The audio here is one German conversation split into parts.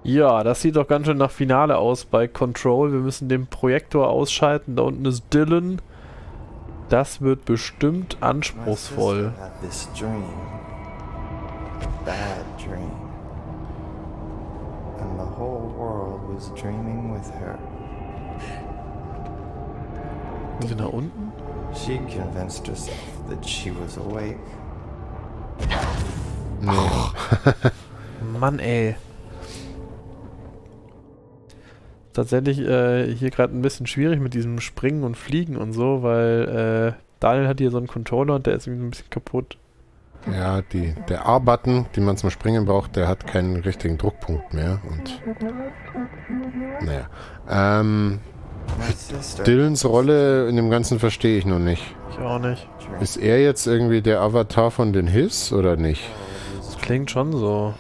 Ja, das sieht doch ganz schön nach Finale aus bei Control. Wir müssen den Projektor ausschalten. Da unten ist Dylan. Das wird bestimmt My sister anspruchsvoll. had this dream. A bad dream. And the whole world was dreaming with her. Sind wir nach unten? She convinced herself that she was awake. Mann, ey. Tatsächlich hier gerade ein bisschen schwierig mit diesem Springen und Fliegen und so, weil Daniel hat hier so einen Controller und der ist irgendwie ein bisschen kaputt. Ja, der A-Button, den man zum Springen braucht, der hat keinen richtigen Druckpunkt mehr. Und naja. My sister Dylans Rolle in dem Ganzen verstehe ich noch nicht. Ich auch nicht. dreamed Ist er jetzt irgendwie der Avatar von den Hiss oder nicht? Das klingt schon so.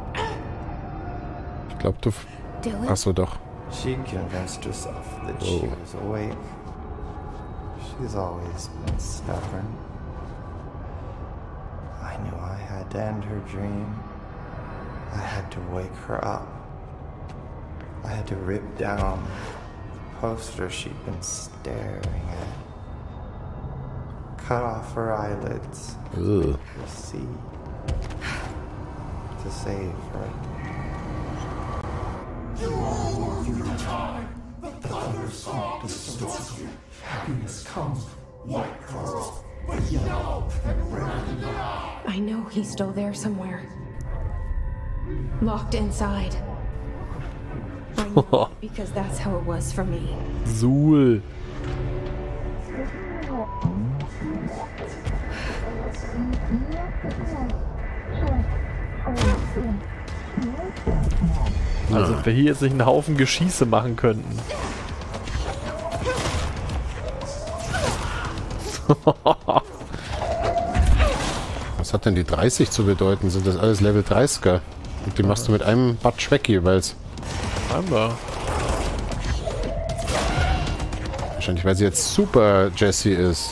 Ich glaube, du... Dylan? Achso, doch. She convinced herself that she Oh. was awake. She's always been stubborn. I knew I had to end her dream. I had to wake her up. I had to rip down the poster she'd been staring at. Cut off her eyelids. Ugh. To see. To save her. I know he's still there somewhere. Locked inside. I know because that's how it was for me. Suhl. Also, wenn wir hier jetzt nicht einen Haufen Geschieße machen könnten. Was hat denn die 30 zu bedeuten? Sind das alles Level 30er? Und die machst du mit einem Batsch weg jeweils. Scheinbar. Wahrscheinlich, weil sie jetzt Super Jessie ist.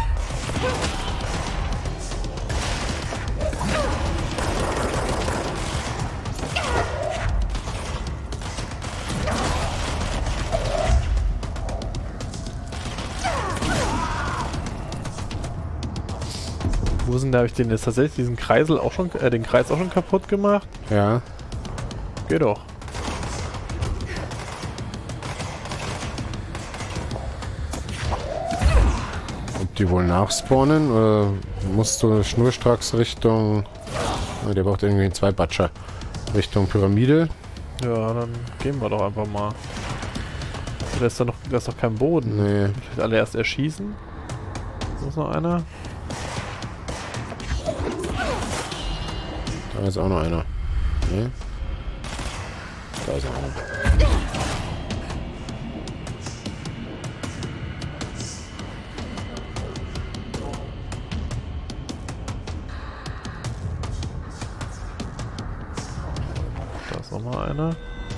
Wo sind da? Habe ich den jetzt tatsächlich diesen Kreisel auch schon, den Kreis auch schon kaputt gemacht? Ja. Geht doch. Ob die wohl nachspawnen? Oder musst du schnurstracks Richtung... Oh, der braucht irgendwie 2 Batscher. Richtung Pyramide. Ja, dann gehen wir doch einfach mal. Da ist doch kein Boden. Nee. Vielleicht alle erst erschießen. Ist noch einer? Da ist auch noch einer. Nee. Da ist auch einer. Da ist noch mal einer.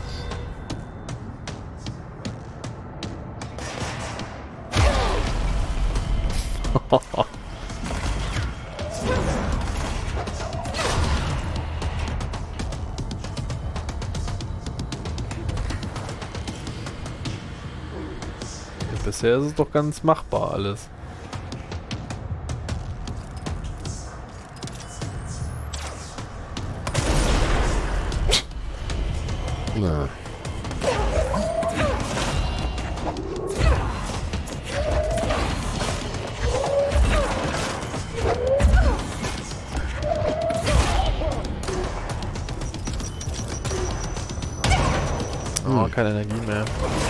Bisher ist es doch ganz machbar alles. Na. Oh, keine Energie mehr.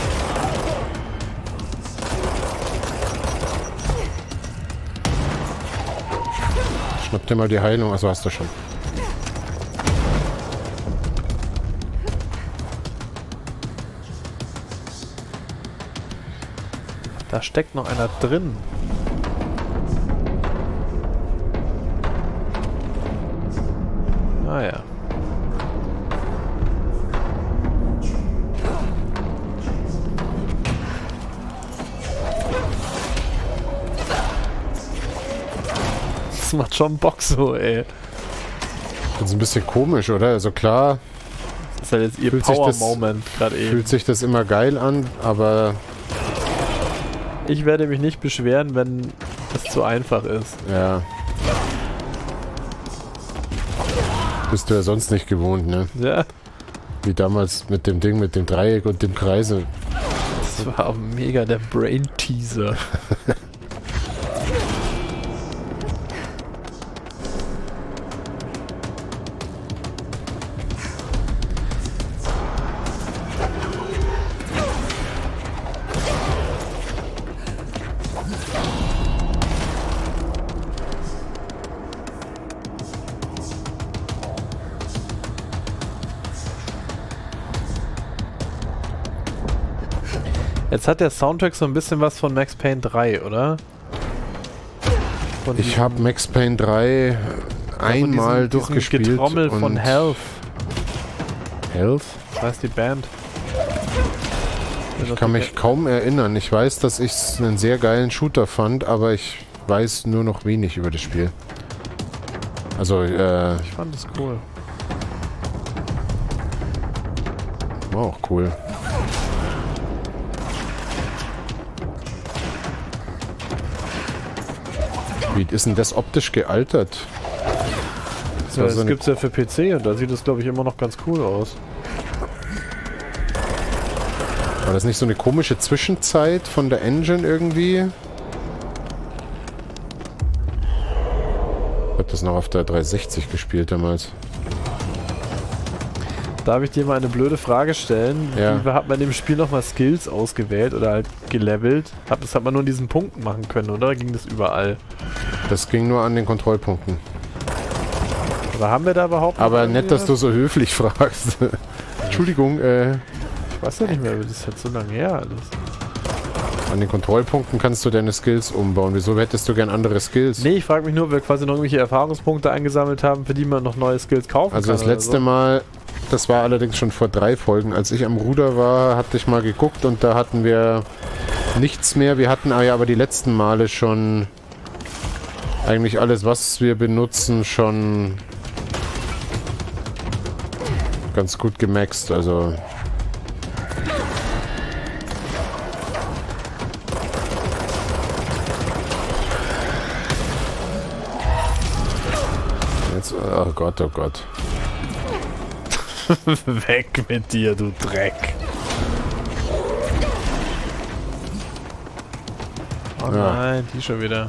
Schnapp dir mal die Heilung. Achso, hast du schon. Da steckt noch einer drin. Ah ja. Das macht schon Bock so, ey. Das ist ein bisschen komisch, oder? Also klar, Das ist halt jetzt ihr Fühlt sich das- Power-Moment gerade eben. Fühlt sich das immer geil an, aber Ich werde mich nicht beschweren, wenn es zu einfach ist. ja. Bist du ja sonst nicht gewohnt, ne? Ja, Wie damals mit dem Ding, mit dem Dreieck und dem Kreise. das war mega der Brain-Teaser. Jetzt hat der Soundtrack so ein bisschen was von Max Payne 3, oder? Von Ich diesem- habe Max Payne 3 einmal diesem durchgespielt. Getrommel von und Health. Health? Das heißt die Band. Ich kann mich kaum erinnern. Ich weiß, dass ich es einen sehr geilen Shooter fand, aber ich weiß nur noch wenig über das Spiel. Also, Ich fand es cool. war auch cool. Wie ist denn das optisch gealtert? Das Ja, war das so eine- gibt's ja für PC und da sieht es, glaube ich, immer noch ganz cool aus. War das nicht so eine komische Zwischenzeit von der Engine irgendwie? Ich hab das noch auf der 360 gespielt damals. Darf ich dir mal eine blöde Frage stellen? Ja. Wie hat man in dem Spiel nochmal Skills ausgewählt oder halt gelevelt? Das hat man nur in diesen Punkten machen können, oder? Ging das überall? Das ging nur an den Kontrollpunkten. Oder haben wir da überhaupt noch Aber irgendwie nett, dass was? du so höflich fragst. Entschuldigung, Ich weiß ja nicht mehr, das ist jetzt so lange her alles. an den Kontrollpunkten kannst du deine Skills umbauen. Wieso hättest du gern andere Skills? Nee, ich frage mich nur, ob wir quasi noch irgendwelche Erfahrungspunkte eingesammelt haben, für die man noch neue Skills kaufen Also kann. das oder letzte so. Mal, das war allerdings schon vor 3 Folgen, als ich am Ruder war, hatte ich mal geguckt und da hatten wir nichts mehr. Wir hatten aber die letzten Male schon eigentlich alles, was wir benutzen, schon ganz gut gemaxt. Also jetzt, oh Gott, oh Gott. Weg mit dir, du Dreck. Oh Ja. nein, die schon wieder.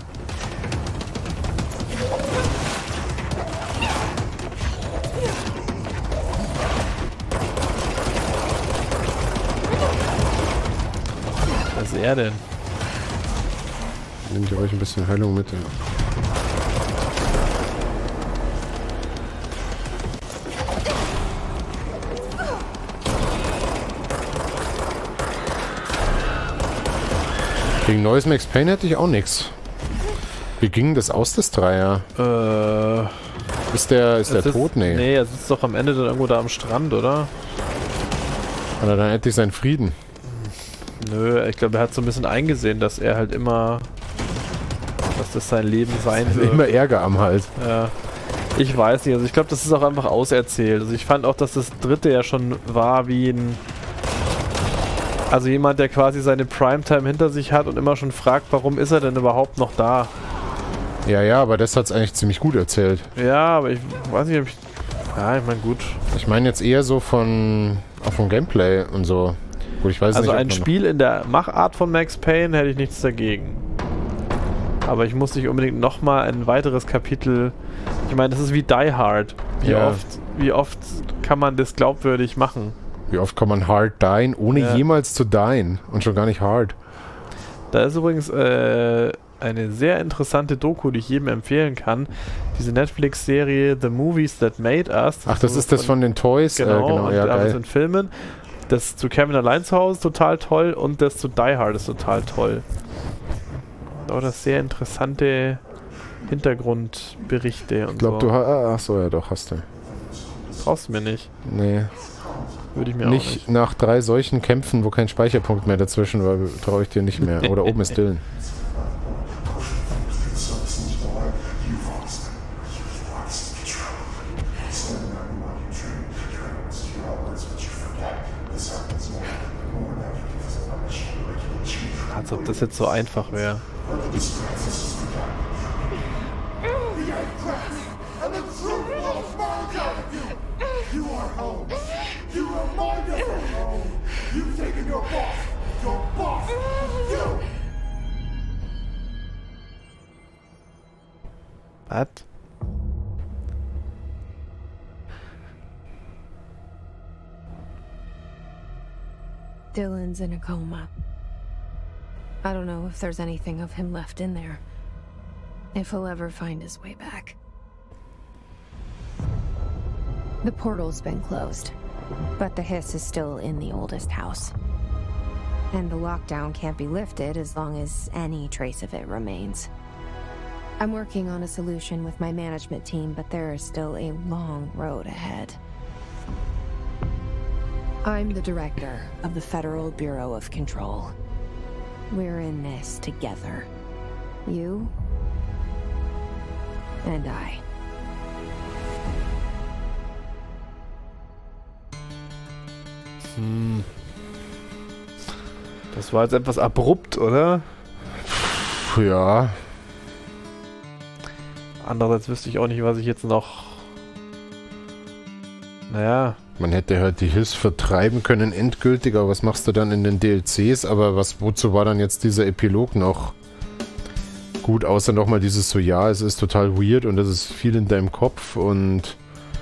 Was ist er denn? Nehmt ihr ruhig ein bisschen Heilung mit. Ja. Gegen neues Max Payne hätte ich auch nichts. Wie ging das aus, das Dreier? Ist der es tot? Nee. Nee, er sitzt doch am Ende dann irgendwo da am Strand, oder? Hat er dann endlich seinen Frieden? Nö, ich glaube, er hat so ein bisschen eingesehen, dass er halt immer, dass das sein Leben sein wird. Immer Ärger am Hals. Ja. Ich weiß nicht, also ich glaube, das ist auch einfach auserzählt. Also ich fand auch, dass das dritte ja schon war wie ein... Also jemand, der quasi seine Primetime hinter sich hat und immer schon fragt, warum ist er denn überhaupt noch da? Ja, ja, aber das hat es eigentlich ziemlich gut erzählt. Ja, aber ich weiß nicht, ob ich... Ja, ich meine, gut. Ich meine jetzt eher so auch vom Gameplay und so. Gut, ich weiß Also nicht, ob ein man noch- Spiel in der Machart von Max Payne hätte ich nichts dagegen. Aber ich muss nicht unbedingt nochmal ein weiteres Kapitel... Ich meine, das ist wie Die Hard. Ja. Wie oft kann man das glaubwürdig machen? Wie oft kann man hard dien, ohne Ja. jemals zu dien? Und schon gar nicht hard. Da ist übrigens eine sehr interessante Doku, die ich jedem empfehlen kann. Diese Netflix-Serie The Movies That Made Us. Ach, das so ist das von den Toys? Genau, und ja, da geil. sind Filmen. Das zu Kevin Allein zu Hause ist total toll und das zu Die Hard ist total toll. Aber das sehr interessante Hintergrundberichte und Ich glaube, so. du hast... Ach so, ja doch, hast du. Brauchst du mir nicht. Nee, Würde ich mir auch nicht nicht. nach 3 solchen Kämpfen, wo kein Speicherpunkt mehr dazwischen war, traue ich dir nicht mehr. Oder oben ist Dylan. als ob das jetzt so einfach wäre. Was? Dylan's in a coma. I don't know if there's anything of him left in there. If he'll ever find his way back. The portal's been closed, but the hiss is still in the oldest house. And the lockdown can't be lifted as long as any trace of it remains. I'm working on a solution with my management team, but there is still a long road ahead. I'm the director of the Federal Bureau of Control. We're in this together. You and I. Das war jetzt etwas abrupt, oder? Ja. Andererseits wüsste ich auch nicht, was ich jetzt noch... Naja... Man hätte halt die Hiss vertreiben können endgültig, aber was machst du dann in den DLCs? Aber wozu war dann jetzt dieser Epilog noch? Gut, außer nochmal dieses so, ja, es ist total weird und es ist viel in deinem Kopf und...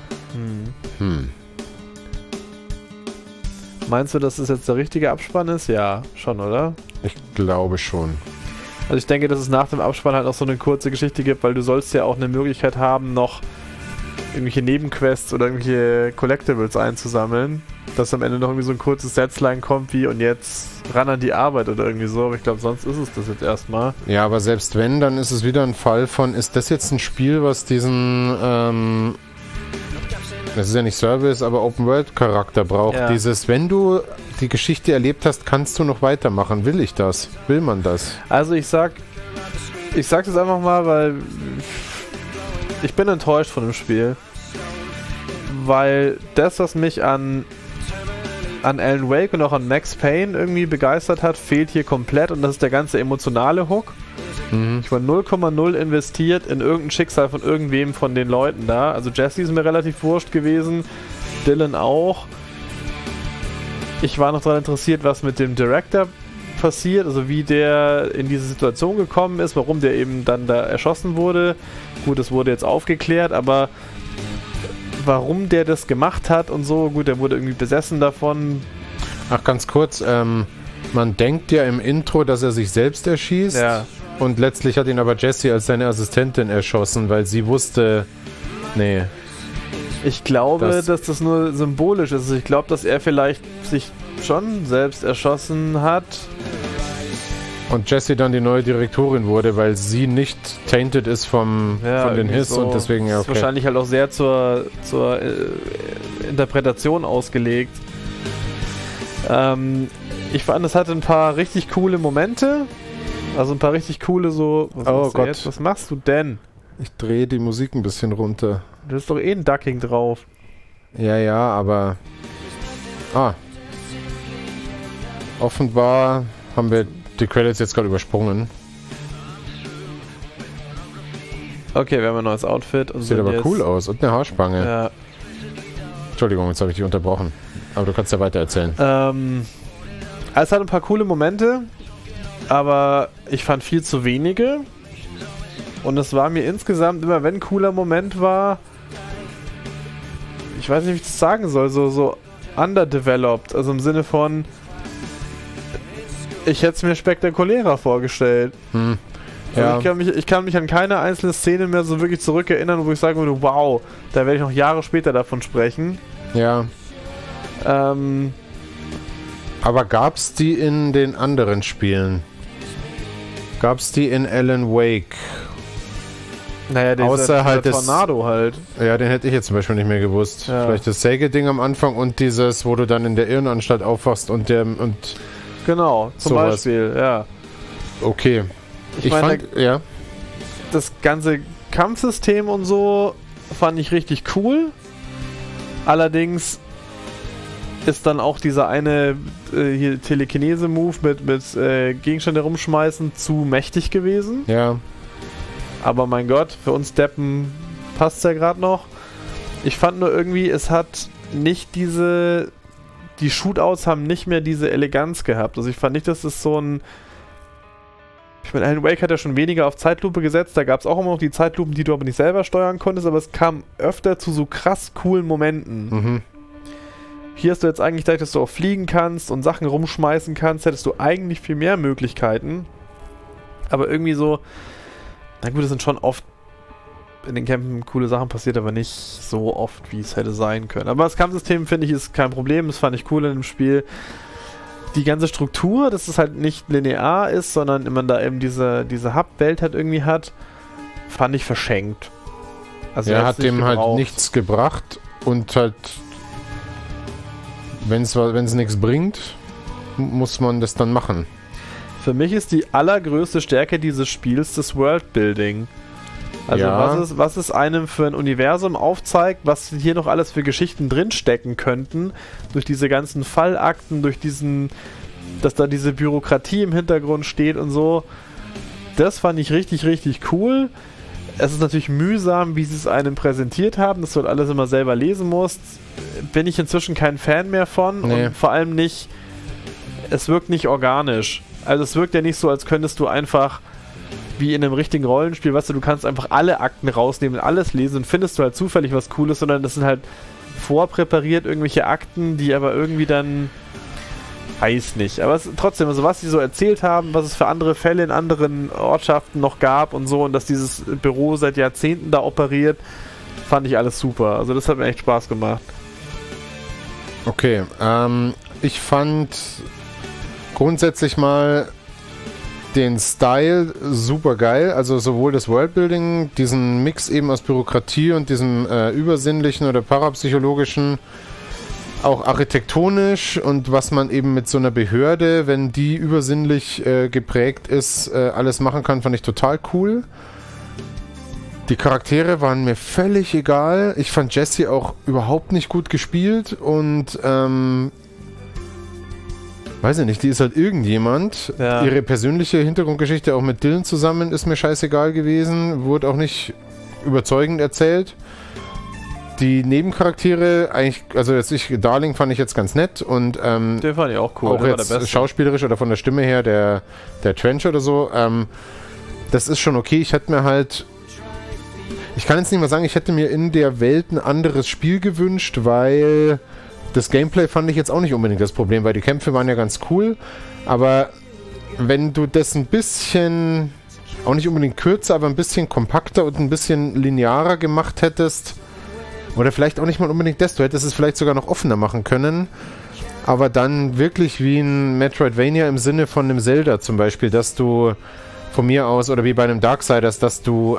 Meinst du, dass das jetzt der richtige Abspann ist? Ja, schon, oder? Ich glaube schon. Also ich denke, dass es nach dem Abspann halt noch so eine kurze Geschichte gibt, weil du sollst ja auch eine Möglichkeit haben, noch irgendwelche Nebenquests oder irgendwelche Collectibles einzusammeln, dass am Ende noch irgendwie so ein kurzes Setzline kommt wie und jetzt ran an die Arbeit oder irgendwie so, aber ich glaube, sonst ist es das jetzt erstmal. Ja, aber selbst wenn, dann ist es wieder ein Fall von, ist das jetzt ein Spiel, was diesen, das ist ja nicht Service, aber Open-World-Charakter braucht. Ja. Dieses, wenn du die Geschichte erlebt hast, kannst du noch weitermachen. Will ich das? Will man das? Also ich sag das einfach mal, weil ich bin enttäuscht von dem Spiel, weil das, was mich an Alan Wake und auch an Max Payne irgendwie begeistert hat, fehlt hier komplett und das ist der ganze emotionale Hook. Ich war 0,0 investiert in irgendein Schicksal von irgendwem von den Leuten da. Also Jesse ist mir relativ wurscht gewesen, Dylan auch. Ich war noch daran interessiert, was mit dem Director passiert, also wie der in diese Situation gekommen ist, warum der eben dann da erschossen wurde. Gut, das wurde jetzt aufgeklärt, aber warum der das gemacht hat und so, gut, der wurde irgendwie besessen davon. Ach, ganz kurz, man denkt ja im Intro, dass er sich selbst erschießt. Ja. Und letztlich hat ihn aber Jessie als seine Assistentin erschossen, weil sie wusste, nee. Ich glaube, dass das nur symbolisch ist. Also ich glaube, dass er vielleicht sich schon selbst erschossen hat. Und Jessie dann die neue Direktorin wurde, weil sie nicht tainted ist von den Hiss so. Und deswegen, ja, okay. Das ist wahrscheinlich halt auch sehr zur Interpretation ausgelegt. Ich fand, es hatte ein paar richtig coole Momente. Also ein paar richtig coole so... Oh Gott. Jetzt? Was machst du denn? Ich drehe die Musik ein bisschen runter. Da ist doch eh ein Ducking drauf. Ja, aber... Offenbar haben wir die Credits jetzt gerade übersprungen. Okay, wir haben ein neues Outfit. Und sieht aber cool aus. Und eine Haarspange. Ja. Entschuldigung, jetzt habe ich dich unterbrochen. Aber du kannst ja weiter erzählen. Es hat ein paar coole Momente, aber ich fand viel zu wenige. Und es war mir insgesamt immer, wenn ein cooler Moment war, ich weiß nicht, wie ich das sagen soll, so underdeveloped. Also im Sinne von, ich hätte es mir spektakulärer vorgestellt. Ja. Also ich kann mich an keine einzelne Szene mehr so wirklich zurückerinnern, wo ich sagen würde, wow, da werde ich noch Jahre später davon sprechen. Ja. Aber gab's die in den anderen Spielen? Gab's die in Alan Wake? Naja, außer halt der Tornado halt. Ja, den hätte ich jetzt zum Beispiel nicht mehr gewusst. Ja. Vielleicht das Sägeding am Anfang und dieses, wo du dann in der Irrenanstalt aufwachst und genau, zum sowas. Beispiel, ja. Okay. Ich meine, fand, ja. Das ganze Kampfsystem und so fand ich richtig cool. Allerdings ist dann auch dieser eine hier Telekinese-Move mit Gegenstände rumschmeißen zu mächtig gewesen. Ja. Aber mein Gott, für uns Deppen passt es ja gerade noch. Ich fand nur irgendwie, es hat nicht die Shootouts haben nicht mehr diese Eleganz gehabt. Also ich fand nicht, dass es so ein... Ich meine, Alan Wake hat ja schon weniger auf Zeitlupe gesetzt. Da gab es auch immer noch die Zeitlupen, die du aber nicht selber steuern konntest, aber es kam öfter zu so krass coolen Momenten. Mhm. Hier hast du jetzt eigentlich gedacht, dass du auch fliegen kannst und Sachen rumschmeißen kannst, hättest du eigentlich viel mehr Möglichkeiten. Aber irgendwie so... Na gut, es sind schon oft in den Kämpfen coole Sachen passiert, aber nicht so oft, wie es hätte sein können. Aber das Kampfsystem, finde ich, ist kein Problem. Das fand ich cool in dem Spiel. Die ganze Struktur, dass es halt nicht linear ist, sondern man da eben diese Hub-Welt halt irgendwie hat, fand ich verschenkt. Also er hat dem halt nichts gebracht und halt, wenn es nichts bringt, muss man das dann machen. Für mich ist die allergrößte Stärke dieses Spiels das Worldbuilding. Also ja. was es einem für ein Universum aufzeigt, was hier noch alles für Geschichten drinstecken könnten, durch diese ganzen Fallakten, durch dass da diese Bürokratie im Hintergrund steht und so. Das fand ich richtig, richtig cool. Es ist natürlich mühsam, wie sie es einem präsentiert haben, dass du halt alles immer selber lesen musst. Bin ich inzwischen kein Fan mehr von und vor allem nicht, es wirkt nicht organisch. Also es wirkt ja nicht so, als könntest du einfach wie in einem richtigen Rollenspiel, weißt du kannst einfach alle Akten rausnehmen, alles lesen und findest du halt zufällig was Cooles, sondern das sind halt vorpräpariert irgendwelche Akten, die aber irgendwie dann, weiß nicht, aber trotzdem, also was sie so erzählt haben, was es für andere Fälle in anderen Ortschaften noch gab und so und dass dieses Büro seit Jahrzehnten da operiert, fand ich alles super. Also das hat mir echt Spaß gemacht. Okay, ich fand grundsätzlich mal den Style super geil, also sowohl das Worldbuilding, diesen Mix eben aus Bürokratie und diesem übersinnlichen oder parapsychologischen, auch architektonisch und was man eben mit so einer Behörde, wenn die übersinnlich geprägt ist, alles machen kann, fand ich total cool. Die Charaktere waren mir völlig egal. Ich fand Jessie auch überhaupt nicht gut gespielt und weiß ich nicht, die ist halt irgendjemand. Ja. Ihre persönliche Hintergrundgeschichte auch mit Dylan zusammen ist mir scheißegal gewesen. Wurde auch nicht überzeugend erzählt. Die Nebencharaktere, eigentlich, also Darling fand ich jetzt ganz nett und den fand ich auch cool. Auch jetzt schauspielerisch oder von der Stimme her, der Trench oder so, das ist schon okay. Ich hätte mir halt, ich kann jetzt nicht mal sagen, ich hätte mir in der Welt ein anderes Spiel gewünscht, weil das Gameplay fand ich jetzt auch nicht unbedingt das Problem, weil die Kämpfe waren ja ganz cool, aber wenn du das ein bisschen, auch nicht unbedingt kürzer, aber ein bisschen kompakter und ein bisschen linearer gemacht hättest, oder vielleicht auch nicht mal unbedingt das, du hättest es vielleicht sogar noch offener machen können, aber dann wirklich wie ein Metroidvania im Sinne von einem Zelda zum Beispiel, dass du von mir aus, oder wie bei einem Darksiders, dass du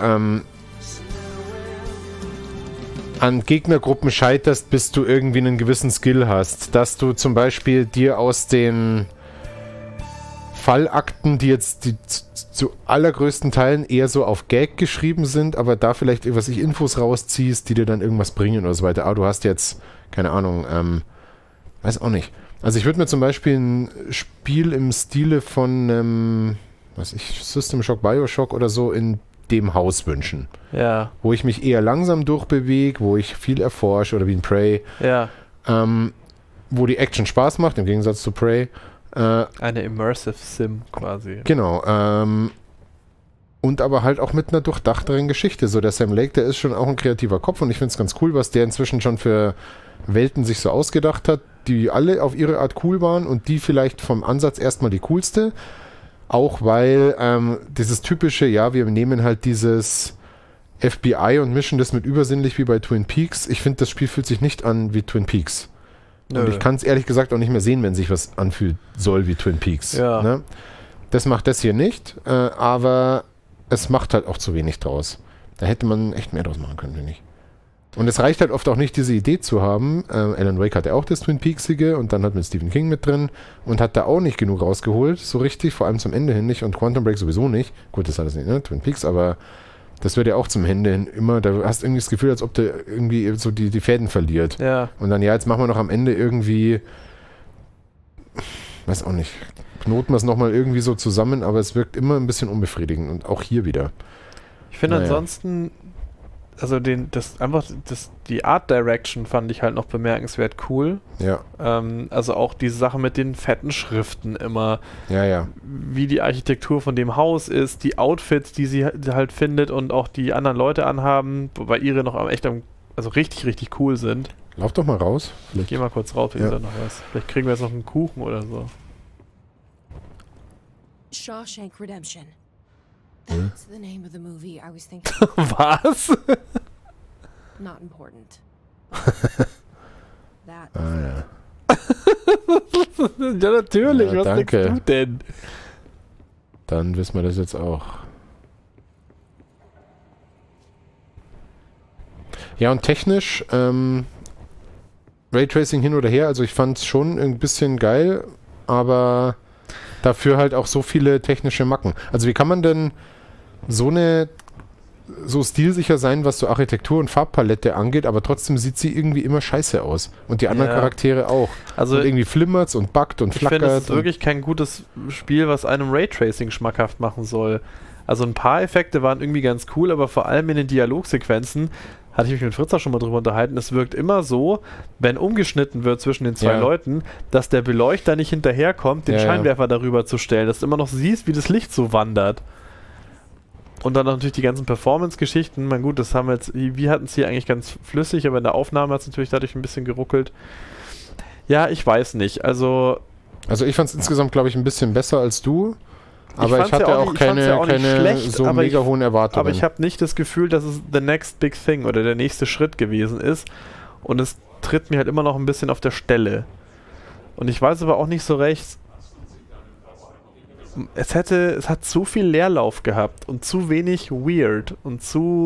an Gegnergruppen scheiterst, bis du irgendwie einen gewissen Skill hast. Dass du zum Beispiel dir aus den Fallakten, die jetzt zu allergrößten Teilen eher so auf Gag geschrieben sind, aber da vielleicht Infos rausziehst, die dir dann irgendwas bringen oder so weiter. Aber du hast jetzt, keine Ahnung, weiß auch nicht. Also ich würde mir zum Beispiel ein Spiel im Stile von System Shock, Bioshock oder so in dem Haus wünschen. Ja. Wo ich mich eher langsam durchbewege, wo ich viel erforsche oder wie ein Prey. Ja. Wo die Action Spaß macht, im Gegensatz zu Prey. Eine Immersive Sim quasi. Genau. Und aber halt auch mit einer durchdachteren Geschichte. So der Sam Lake, der ist schon auch ein kreativer Kopf und ich finde es ganz cool, was der inzwischen schon für Welten sich so ausgedacht hat, die alle auf ihre Art cool waren und die vielleicht vom Ansatz erstmal die coolste. Auch weil dieses typische, ja, wir nehmen halt dieses FBI und mischen das mit übersinnlich wie bei Twin Peaks. Ich finde, das Spiel fühlt sich nicht an wie Twin Peaks. Nö. Und ich kann es ehrlich gesagt auch nicht mehr sehen, wenn sich was anfühlen soll wie Twin Peaks. Ja. Ne? Das macht das hier nicht, aber es macht halt auch zu wenig draus. Da hätte man echt mehr draus machen können, finde ich. Und es reicht halt oft auch nicht, diese Idee zu haben. Alan Wake hatte auch das Twin Peaksige und dann hat mit Stephen King mit drin und hat da auch nicht genug rausgeholt, so richtig, vor allem zum Ende hin nicht und Quantum Break sowieso nicht. Gut, das ist alles nicht, ne? Twin Peaks, aber Das wird ja auch zum Ende hin immer, da hast irgendwie das Gefühl, als ob der irgendwie so die Fäden verliert. Ja. Und dann, ja, jetzt machen wir noch am Ende irgendwie, weiß auch nicht, knoten wir es nochmal irgendwie so zusammen, aber es wirkt immer ein bisschen unbefriedigend und auch hier wieder. Ich finde ansonsten, also die Art Direction fand ich halt noch bemerkenswert cool. Ja. Also auch diese Sache mit den fetten Schriften immer. Ja, ja. Wie die Architektur von dem Haus ist, die Outfits, die sie halt findet und auch die anderen Leute anhaben, wobei ihre noch also richtig, richtig cool sind. Lauf doch mal raus. Ich geh mal kurz raus, wie gesagt, noch was. Vielleicht kriegen wir jetzt noch einen Kuchen oder so. Shawshank Redemption. That's the name of the movie I was thinking. Was? Not important. That. Ja. Ja, natürlich. Ja, was danke. denkst du denn? Dann wissen wir das jetzt auch. Ja, und technisch, Raytracing hin oder her, also ich fand es schon ein bisschen geil, aber dafür halt auch so viele technische Macken. Also wie kann man denn so stilsicher sein, was so Architektur und Farbpalette angeht, aber trotzdem sieht sie irgendwie immer scheiße aus. Und die anderen Charaktere auch. Also und irgendwie flimmert's und buggt und flackert. Ich finde, es ist wirklich kein gutes Spiel, was einem Raytracing schmackhaft machen soll. Also ein paar Effekte waren irgendwie ganz cool, aber vor allem in den Dialogsequenzen hatte ich mich mit Fritz auch schon mal drüber unterhalten, es wirkt immer so, wenn umgeschnitten wird zwischen den zwei Leuten, dass der Beleuchter nicht hinterherkommt, den Scheinwerfer darüber zu stellen, dass du immer noch siehst, wie das Licht so wandert. Und dann natürlich die ganzen Performance-Geschichten. Mein gut, das haben wir jetzt, wir hatten es hier eigentlich ganz flüssig, aber in der Aufnahme hat es natürlich dadurch ein bisschen geruckelt. Ja, ich weiß nicht. Also ich fand es insgesamt, glaube ich, ein bisschen besser als du. Aber ich hatte auch keine so mega hohen Erwartungen. Aber ich habe nicht das Gefühl, dass es the next big thing oder der nächste Schritt gewesen ist. Und es tritt mir halt immer noch ein bisschen auf der Stelle. Und ich weiß aber auch nicht so recht. Es hat zu viel Leerlauf gehabt und zu wenig weird und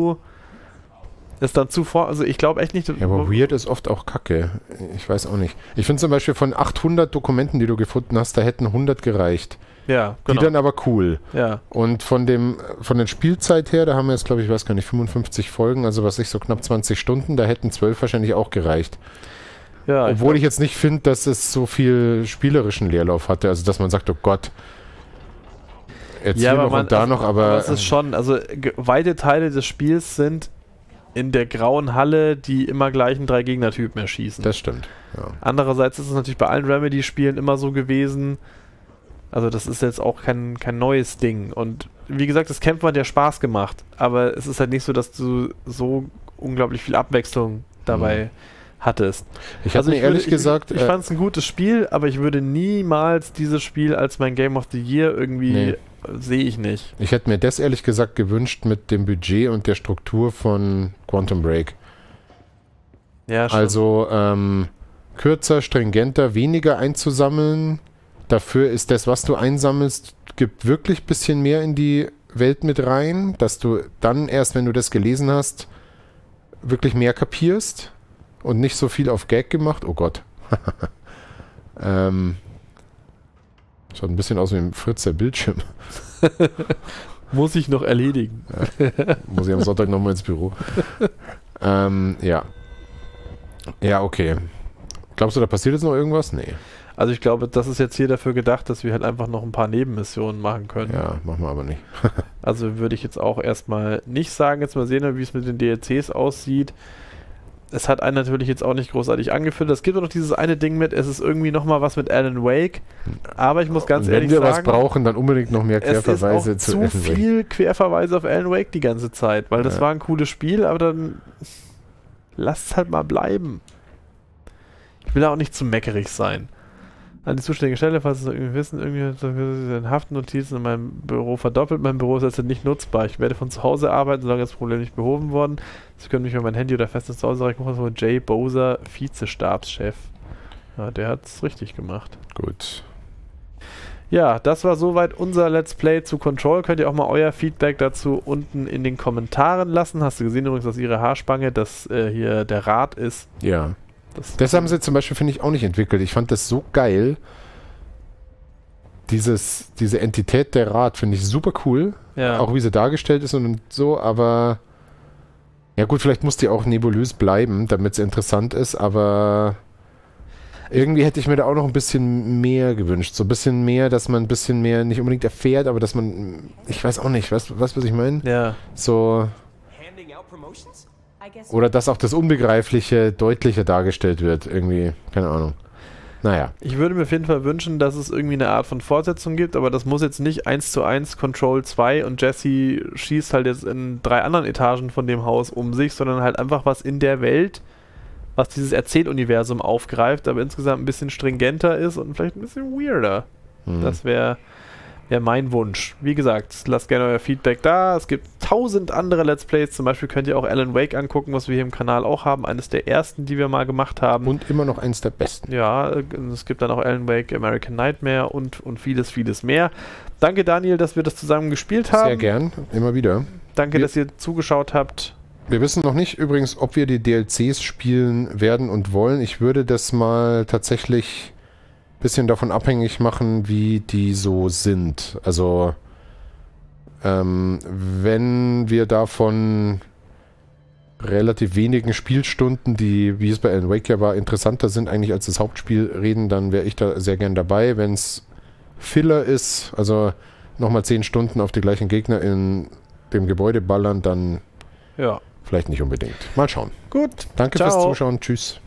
also ich glaube echt nicht. Ja, aber weird ist oft auch Kacke. Ich weiß auch nicht. Ich finde zum Beispiel von 800 Dokumenten, die du gefunden hast, da hätten 100 gereicht. Ja, genau. Die dann aber cool. Ja. Und von der Spielzeit her, da haben wir jetzt, glaube ich, weiß gar nicht, 55 Folgen, also was ich so knapp 20 Stunden, da hätten 12 wahrscheinlich auch gereicht. Ja, obwohl ich jetzt nicht finde, dass es so viel spielerischen Leerlauf hatte, also dass man sagt, oh Gott, jetzt hier noch und da noch, aber es ist schon, also weite Teile des Spiels sind in der grauen Halle die immer gleichen 3 Gegnertypen erschießen. Das stimmt, ja. Andererseits ist es natürlich bei allen Remedy-Spielen immer so gewesen, also das ist jetzt auch kein neues Ding. Und wie gesagt, das Kämpfen hat ja Spaß gemacht, aber es ist halt nicht so, dass du so unglaublich viel Abwechslung dabei hattest. Ich fand es ein gutes Spiel, aber ich würde niemals dieses Spiel als mein Game of the Year irgendwie, sehe ich nicht. Ich hätte mir das ehrlich gesagt gewünscht mit dem Budget und der Struktur von Quantum Break. Ja, stimmt. Also kürzer, stringenter, weniger einzusammeln. Dafür ist das, was du einsammelst, gibt wirklich ein bisschen mehr in die Welt mit rein, dass du dann erst, wenn du das gelesen hast, wirklich mehr kapierst und nicht so viel auf Gag gemacht. Oh Gott. Schaut ein bisschen aus wie ein Fritzer Bildschirm. Muss ich noch erledigen. Ja, muss ich am Sonntag nochmal ins Büro. Ja. Ja, okay. Glaubst du, da passiert jetzt noch irgendwas? Nee. Also ich glaube, das ist jetzt hier dafür gedacht, dass wir halt einfach noch ein paar Nebenmissionen machen können. Ja, machen wir aber nicht. Also würde ich jetzt auch erstmal nicht sagen. Jetzt mal sehen, wie es mit den DLCs aussieht. Es hat einen natürlich jetzt auch nicht großartig angeführt. Es gibt auch noch dieses eine Ding mit, es ist irgendwie nochmal was mit Alan Wake. Aber ich muss ganz ehrlich sagen, wenn wir was brauchen, dann unbedingt noch mehr Querverweise es ist auch zu viel Querverweise auf Alan Wake die ganze Zeit. Weil das war ein cooles Spiel, aber dann lasst es halt mal bleiben. Ich will auch nicht zu meckerig sein. An die zuständige Stelle, falls Sie es irgendwie wissen, irgendwie Haftnotizen in meinem Büro verdoppelt. Mein Büro ist also nicht nutzbar. Ich werde von zu Hause arbeiten, solange das Problem nicht behoben worden. Sie können mich über mein Handy oder festes Zuhause reichen. Von Jay Bowser, Vizestabschef. Ja, der hat es richtig gemacht. Gut. Ja, das war soweit unser Let's Play zu Control. Könnt ihr auch mal euer Feedback dazu unten in den Kommentaren lassen. Hast du gesehen übrigens, dass ihre Haarspange, dass hier der Rad ist? Ja. Das haben sie zum Beispiel, finde ich, auch nicht entwickelt. Ich fand das so geil. diese Entität der Rat finde ich super cool. Ja. Auch wie sie dargestellt ist und so, aber ja gut, vielleicht muss die auch nebulös bleiben, damit sie interessant ist, aber irgendwie hätte ich mir da auch noch ein bisschen mehr gewünscht. So ein bisschen mehr, dass man ein bisschen mehr nicht unbedingt erfährt, aber dass man, ich weiß auch nicht, was ich meine? Ja. So. Oder dass auch das Unbegreifliche deutlicher dargestellt wird, irgendwie. Keine Ahnung. Naja. Ich würde mir auf jeden Fall wünschen, dass es irgendwie eine Art von Fortsetzung gibt, aber das muss jetzt nicht 1:1 Control 2 und Jesse schießt halt jetzt in 3 anderen Etagen von dem Haus um sich, sondern halt einfach was in der Welt, was dieses Erzähluniversum aufgreift, aber insgesamt ein bisschen stringenter ist und vielleicht ein bisschen weirder. Das wäre mein Wunsch. Wie gesagt, lasst gerne euer Feedback da. Es gibt 1000 andere Let's Plays. Zum Beispiel könnt ihr auch Alan Wake angucken, was wir hier im Kanal auch haben. Eines der ersten, die wir mal gemacht haben. Und immer noch eins der besten. Ja, es gibt dann auch Alan Wake, American Nightmare und vieles, vieles mehr. Danke, Daniel, dass wir das zusammen gespielt haben. Sehr gern, immer wieder. Danke, dass ihr zugeschaut habt. Wir wissen noch nicht übrigens, ob wir die DLCs spielen werden und wollen. Ich würde das mal tatsächlich bisschen davon abhängig machen, wie die so sind. Also wenn wir davon relativ wenigen Spielstunden, die, wie es bei Alan Wake ja war, interessanter sind eigentlich als das Hauptspiel reden, dann wäre ich da sehr gern dabei. Wenn es Filler ist, also nochmal 10 Stunden auf die gleichen Gegner in dem Gebäude ballern, dann ja, vielleicht nicht unbedingt. Mal schauen. Gut. Danke fürs Zuschauen. Tschüss.